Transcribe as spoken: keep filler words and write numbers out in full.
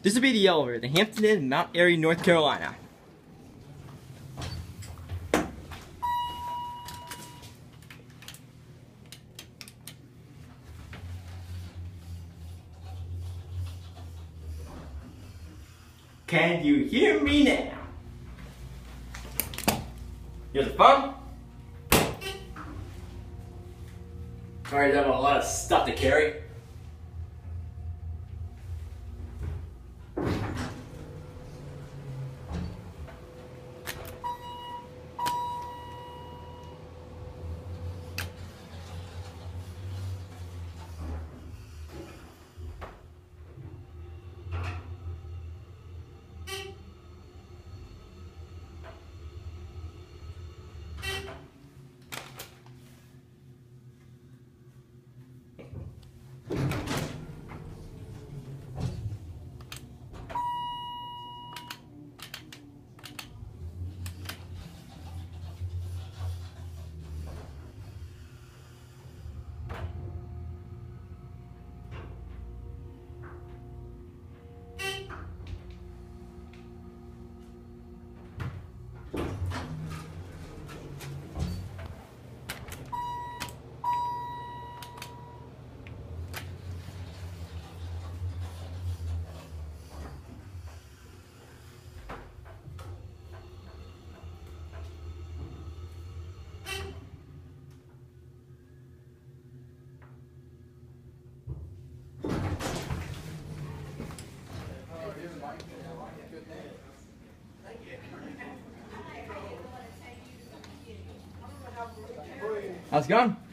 This will be the elevator, the Hampton Inn, Mount Airy, North Carolina. Can you hear me now? Here's the phone. Alright, I have a lot of stuff to carry. How's it going?